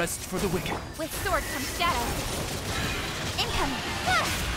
rest for the wicked. With sword comes shadow. Incoming! Ah!